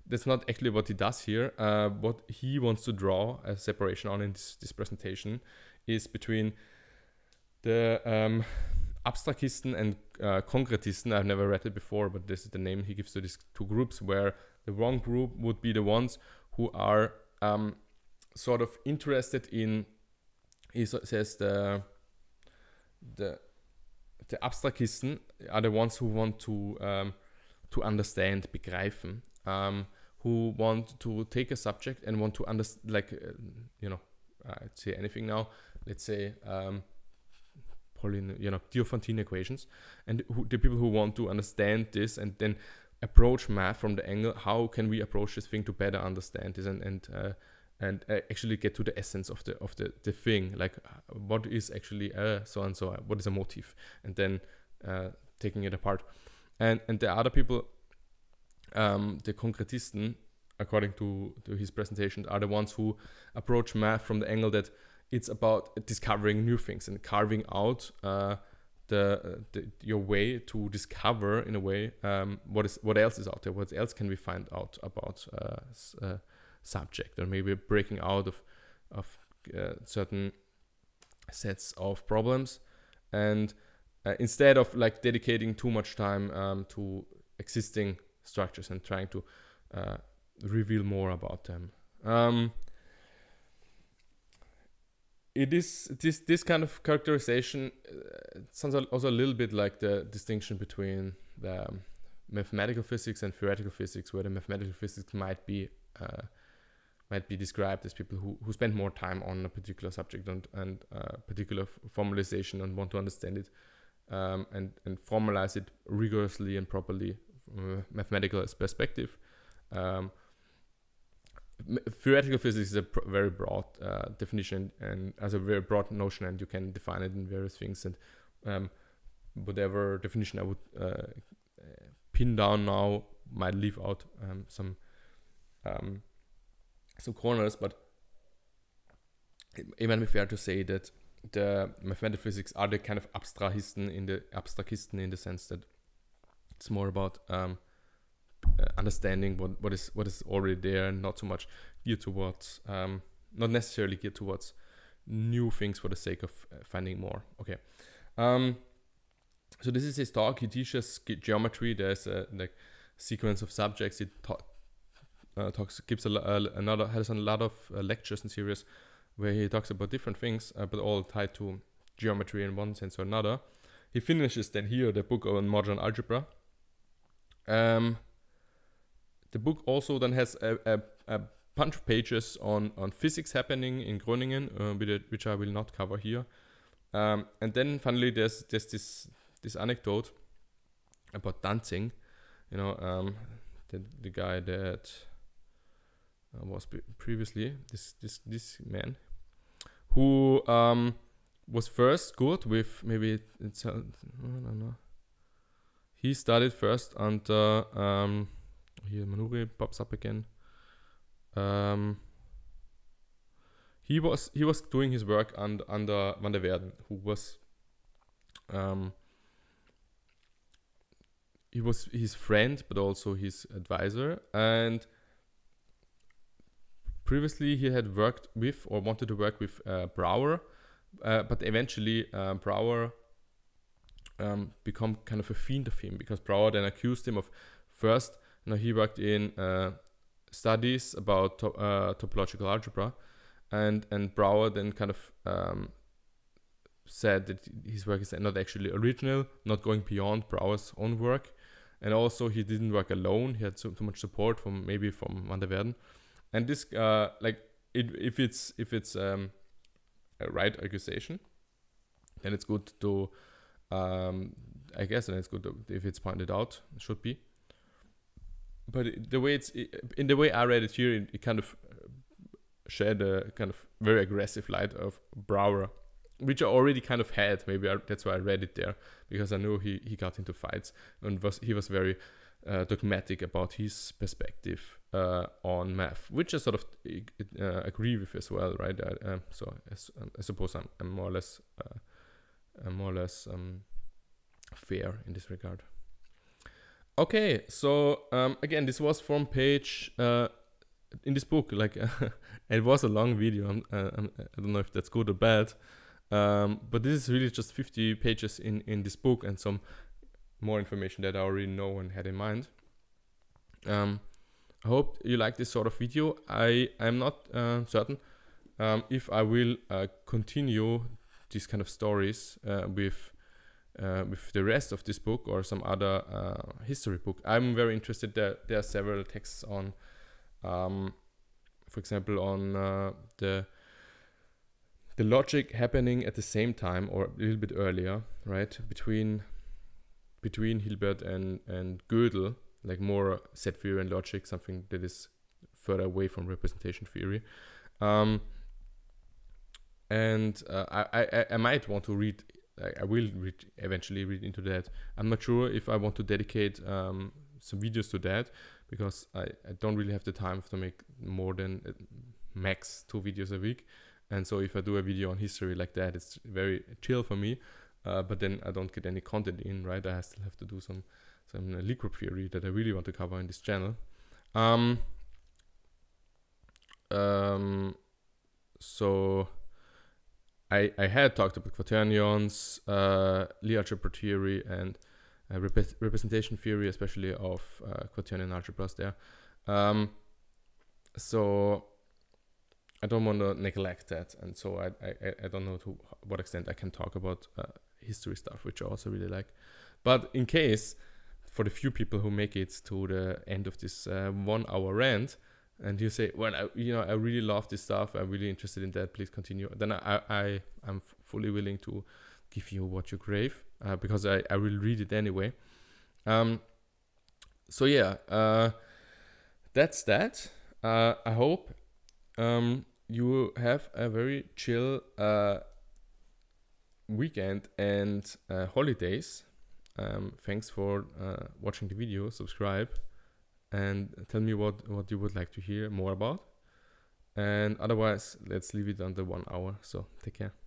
that's not actually what he does here. Uh, what he wants to draw a separation on in this, this presentation is between the um, Abstrakisten and uh, Konkretisten. I've never read it before, but this is the name he gives to these two groups, where the one group would be the ones who are um, sort of interested in, he says the the the Abstrakisten are the ones who want to um, to understand, begreifen, um, who want to take a subject and want to understand, like, uh, you know, I'd say anything now, let's say, um, Pauline, you know, Diophantine equations, and who, the people who want to understand this and then approach math from the angle, how can we approach this thing to better understand this and and uh, and uh, actually get to the essence of the of the, the thing, like uh, what is actually uh, so and so, what is a motive, and then uh, taking it apart. And and the other people, um, the Konkretisten, according to, to his presentation, are the ones who approach math from the angle that it's about discovering new things and carving out uh, the, the your way to discover, in a way, um, what is what else is out there, what else can we find out about uh, uh, subject, or maybe breaking out of of uh, certain sets of problems, and uh, instead of like dedicating too much time um, to existing structures and trying to uh, reveal more about them. Um, it is this this kind of characterization uh, sounds also a little bit like the distinction between the um, mathematical physics and theoretical physics, where the mathematical physics might be uh, might be described as people who, who spend more time on a particular subject and, and uh, particular formalization and want to understand it um, and, and formalize it rigorously and properly from a mathematical perspective. Um, theoretical physics is a pr very broad uh, definition and as a very broad notion, and you can define it in various things, and um, whatever definition I would uh, pin down now might leave out um, some um, some corners, but it, it might be fair to say that the mathematical physics are the kind of Abstrahisten in the Abstrakisten in the sense that it's more about um, uh, understanding what, what is what is already there, and not so much geared towards, um, not necessarily geared towards new things for the sake of uh, finding more. Okay, um, so this is his talk. He teaches ge geometry. There's a like sequence of subjects. He taught. Uh, talks gives a, a, another has a lot of uh, lectures and series where he talks about different things, uh, but all tied to geometry in one sense or another. He finishes then here the book on modern algebra. Um, the book also then has a, a, a bunch of pages on on physics happening in Groningen, uh, which I will not cover here. Um, and then finally there's there's this this anecdote about dancing, you know, um, the the guy that Uh, was previously this this this man who um, was first good with maybe it's uh, I don't know. He studied first under um, here Manuri pops up again. Um, he was he was doing his work under under Van der Waerden, who was um, he was his friend but also his advisor, and previously he had worked with or wanted to work with uh, Brouwer, uh, but eventually uh, Brouwer um, become kind of a fiend of him, because Brouwer then accused him of first, you know, he worked in uh, studies about to uh, topological algebra, and and Brouwer then kind of um, said that his work is not actually original, not going beyond Brouwer's own work, and also he didn't work alone. He had so, so much support from maybe from Van der Waerden. And this, uh, like, it, if it's if it's um, a right accusation, then it's good to, um, I guess, and it's good to, if it's pointed out. It should be. But it, the way it's in the way I read it here, it, it kind of shed a kind of very aggressive light of Brouwer, which I already kind of had. Maybe I, that's why I read it there, because I knew he he got into fights and was he was very uh, dogmatic about his perspective Uh, on math, which I sort of uh, agree with as well, right? Uh, um, so as, um, I suppose I'm, I'm more or less, uh, I'm more or less um, fair in this regard. Okay, so um, again, this was from page uh, in this book. Like it was a long video. I'm, uh, I'm, I don't know if that's good or bad, um, but this is really just fifty pages in in this book and some more information that I already know and had in mind. Um, I hope you like this sort of video. I am not uh, certain um, if I will uh, continue these kind of stories uh, with. Uh, with the rest of this book or some other uh, history book. I'm very interested. There, there are several texts on, um, for example, on uh, the the logic happening at the same time or a little bit earlier, right? Between between Hilbert and and Gödel, like more set theory and logic, something that is further away from representation theory. Um, and uh, I, I I might want to read. I will read, eventually read into that. I'm not sure if I want to dedicate um, some videos to that because I, I don't really have the time to make more than uh, max two videos a week. And so if I do a video on history like that, it's very chill for me. Uh, but then I don't get any content in, right? I still have to do some some uh, Lie group theory that I really want to cover in this channel. Um, um, so... I, I had talked about quaternions, uh, Lie-algebra theory, and uh, rep representation theory, especially of uh, quaternion algebras there. Um, so I don't want to neglect that, and so I, I, I don't know to what extent I can talk about uh, history stuff, which I also really like. But in case, for the few people who make it to the end of this uh, one-hour rant, and you say, well, I, you know, I really love this stuff, I'm really interested in that, please continue, then I, I, I'm fully willing to give you what you crave, uh, because I, I will read it anyway. Um, so yeah, uh, that's that. Uh, I hope um, you have a very chill uh, weekend and uh, holidays. Um, thanks for uh, watching the video, subscribe, and tell me what, what you would like to hear more about. And otherwise, let's leave it on the one hour. So take care.